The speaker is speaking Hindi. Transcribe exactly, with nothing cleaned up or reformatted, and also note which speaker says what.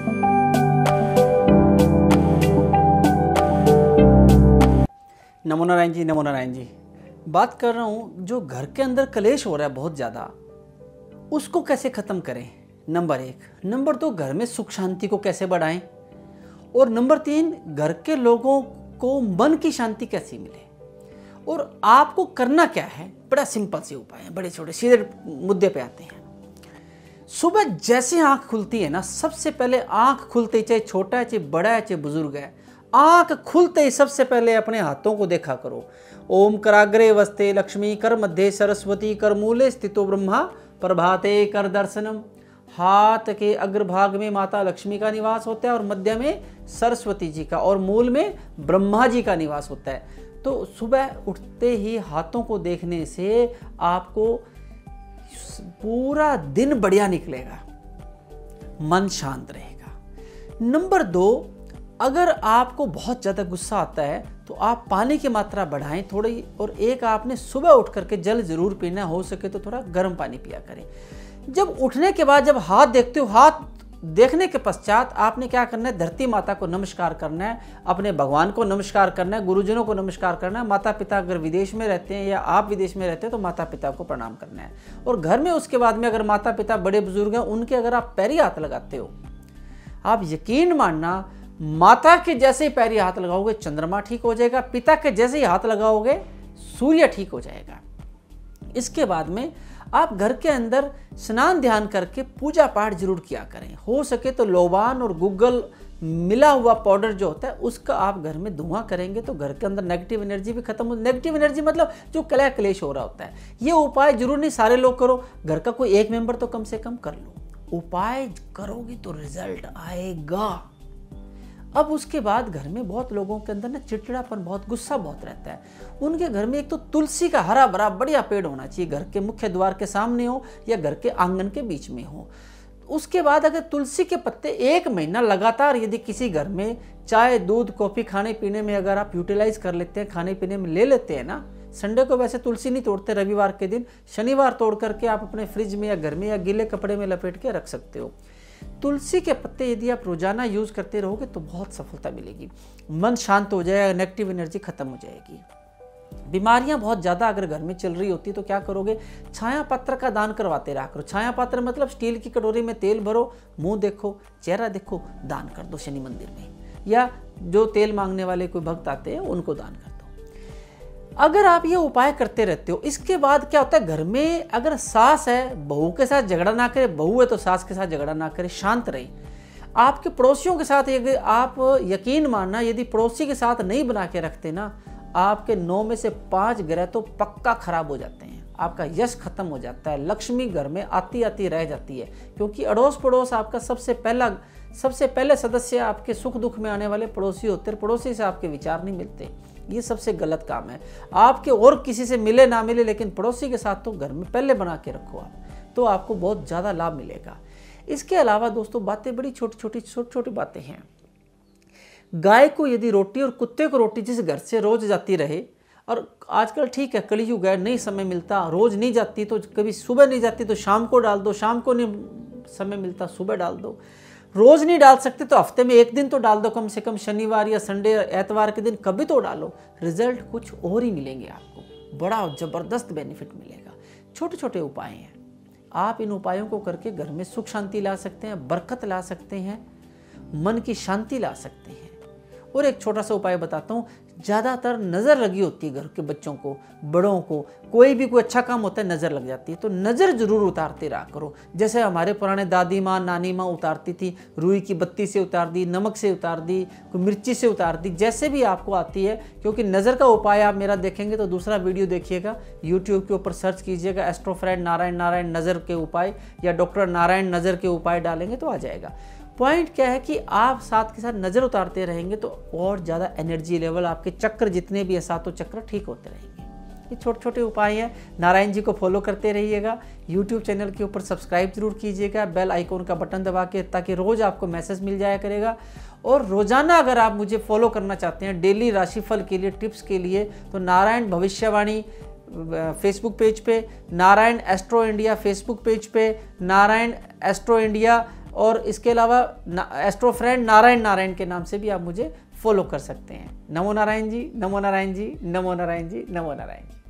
Speaker 1: नमो नारायण जी, नमो नारायण जी। बात कर रहा हूँ जो घर के अंदर कलेश हो रहा है बहुत ज़्यादा, उसको कैसे ख़त्म करें, नंबर एक। नंबर दो, घर में सुख शांति को कैसे बढ़ाएं, और नंबर तीन, घर के लोगों को मन की शांति कैसे मिले, और आपको करना क्या है। बड़ा सिंपल से उपाय है, बड़े छोटे सीधे मुद्दे पे आते हैं। सुबह जैसे आँख खुलती है ना, सबसे पहले आँख खुलते ही, चाहे छोटा है चाहे बड़ा है चाहे बुजुर्ग है, आंख खुलते ही सबसे पहले अपने हाथों को देखा करो। ओम कराग्रे वस्ते लक्ष्मी, कर मध्य सरस्वती, कर मूले स्थितो ब्रह्मा, प्रभाते कर दर्शनम। हाथ के अग्रभाग में माता लक्ष्मी का निवास होता है और मध्य में सरस्वती जी का और मूल में ब्रह्मा जी का निवास होता है। तो सुबह उठते ही हाथों को देखने से आपको पूरा दिन बढ़िया निकलेगा, मन शांत रहेगा। नंबर दो, अगर आपको बहुत ज़्यादा गुस्सा आता है तो आप पानी की मात्रा बढ़ाएं थोड़ी, और एक आपने सुबह उठ करके जल जरूर पीना, हो सके तो थोड़ा गर्म पानी पिया करें। जब उठने के बाद जब हाथ देखते हो, हाथ देखने के पश्चात आपने क्या करना है, धरती माता को नमस्कार करना है, अपने भगवान को नमस्कार करना है, गुरुजनों को नमस्कार करना है। माता पिता अगर विदेश में रहते हैं या आप विदेश में रहते हैं तो माता पिता को प्रणाम करना है। और घर में उसके बाद में अगर माता पिता बड़े बुजुर्ग हैं, उनके अगर आप पैरी हाथ लगाते हो, आप यकीन मानना, माता के जैसे ही पैरी हाथ लगाओगे चंद्रमा ठीक हो जाएगा, पिता के जैसे ही हाथ लगाओगे सूर्य ठीक हो जाएगा। इसके बाद में आप घर के अंदर स्नान ध्यान करके पूजा पाठ जरूर किया करें। हो सके तो लोबान और गुग्गल मिला हुआ पाउडर जो होता है उसका आप घर में धुआं करेंगे तो घर के अंदर नेगेटिव एनर्जी भी खत्म हो। नेगेटिव एनर्जी मतलब जो कलह क्लेश हो रहा होता है। ये उपाय जरूर नहीं सारे लोग करो, घर का कोई एक मेंबर तो कम से कम कर लो। उपाय करोगे तो रिजल्ट आएगा। अब उसके बाद घर में बहुत लोगों के अंदर ना चिड़चिड़ापन, बहुत गुस्सा बहुत रहता है। उनके घर में एक तो तुलसी का हरा भरा बढ़िया पेड़ होना चाहिए, घर के मुख्य द्वार के सामने हो या घर के आंगन के बीच में हो। उसके बाद अगर तुलसी के पत्ते एक महीना लगातार यदि किसी घर में चाय दूध कॉफी खाने पीने में अगर आप यूटिलाइज कर लेते हैं, खाने पीने में ले लेते हैं ना, संडे को वैसे तुलसी नहीं तोड़ते, रविवार के दिन शनिवार तोड़ करके आप अपने फ्रिज में या घर में या गीले कपड़े में लपेट के रख सकते हो। तुलसी के पत्ते यदि आप रोजाना यूज करते रहोगे तो बहुत सफलता मिलेगी, मन शांत हो जाएगा, नेगेटिव एनर्जी खत्म हो जाएगी। बीमारियां बहुत ज्यादा अगर घर में चल रही होती तो क्या करोगे, छाया पात्र का दान करवाते रहा करो। छाया पात्र मतलब स्टील की कटोरी में तेल भरो, मुंह देखो, चेहरा देखो, दान कर दो शनि मंदिर में, या जो तेल मांगने वाले कोई भक्त आते हैं उनको दान कर दो। अगर आप ये उपाय करते रहते हो, इसके बाद क्या होता है, घर में अगर सास है बहू के साथ झगड़ा ना करे, बहू है तो सास के साथ झगड़ा ना करे, शांत रहे। आपके पड़ोसियों के साथ यदि आप यकीन मानना, यदि पड़ोसी के साथ नहीं बना के रखते ना, आपके नौ में से पांच ग्रह तो पक्का खराब हो जाते हैं, आपका यश खत्म हो जाता है, लक्ष्मी घर में आती आती रह जाती है। क्योंकि अड़ोस पड़ोस आपका सबसे पहला सबसे पहले सदस्य आपके सुख दुख में आने वाले पड़ोसी होते हैं। पड़ोसी से आपके विचार नहीं मिलते, ये सबसे गलत काम है। आपके और किसी से मिले ना मिले, लेकिन पड़ोसी के साथ तो घर में पहले बना के रखो आप, तो आपको बहुत ज़्यादा लाभ मिलेगा। इसके अलावा दोस्तों बातें बड़ी छोटी छोटी छोटी छोटी बातें हैं। गाय को यदि रोटी और कुत्ते को रोटी जिस घर से रोज जाती रहे, और आजकल ठीक है कलयुग है, नहीं समय मिलता, रोज नहीं जाती तो कभी सुबह नहीं जाती तो शाम को डाल दो, शाम को नहीं समय मिलता सुबह डाल दो, रोज नहीं डाल सकते तो हफ्ते में एक दिन तो डाल दो, कम से कम शनिवार या संडे एतवार के दिन कभी तो डालो। रिजल्ट कुछ और ही मिलेंगे आपको, बड़ा जबरदस्त बेनिफिट मिलेगा। छोटे छोटे उपाय हैं, आप इन उपायों को करके घर में सुख शांति ला सकते हैं, बरकत ला सकते हैं, मन की शांति ला सकते हैं। और एक छोटा सा उपाय बताता हूँ, ज़्यादातर नज़र लगी होती है घर के बच्चों को, बड़ों को, कोई भी कोई अच्छा काम होता है नज़र लग जाती है, तो नज़र जरूर उतारते रहा करो। जैसे हमारे पुराने दादी माँ नानी माँ उतारती थी, रुई की बत्ती से उतार दी, नमक से उतार दी, कोई मिर्ची से उतार दी, जैसे भी आपको आती है। क्योंकि नज़र का उपाय आप मेरा देखेंगे तो दूसरा वीडियो देखिएगा, यूट्यूब के ऊपर सर्च कीजिएगा एस्ट्रो फ्रेंड नारायण नारायण नज़र के उपाय, या डॉक्टर नारायण नज़र के उपाय डालेंगे तो आ जाएगा। पॉइंट क्या है कि आप साथ के साथ नज़र उतारते रहेंगे तो और ज़्यादा एनर्जी लेवल, आपके चक्र जितने भी है सातों चक्र ठीक होते रहेंगे। ये छोटे छोटे उपाय हैं। नारायण जी को फॉलो करते रहिएगा, यूट्यूब चैनल के ऊपर सब्सक्राइब जरूर कीजिएगा, बेल आइकॉन का बटन दबा के, ताकि रोज़ आपको मैसेज मिल जाया करेगा। और रोज़ाना अगर आप मुझे फॉलो करना चाहते हैं डेली राशिफल के लिए, टिप्स के लिए, तो नारायण भविष्यवाणी फेसबुक पेज पे, Narayan astro India Facebook page पे, नारायण एस्ट्रो इंडिया और इसके अलावा एस्ट्रो फ्रेंड नारायण नारायण के नाम से भी आप मुझे फॉलो कर सकते हैं। नमो नारायण जी, नमो नारायण जी, नमो नारायण जी, नमो नारायण जी।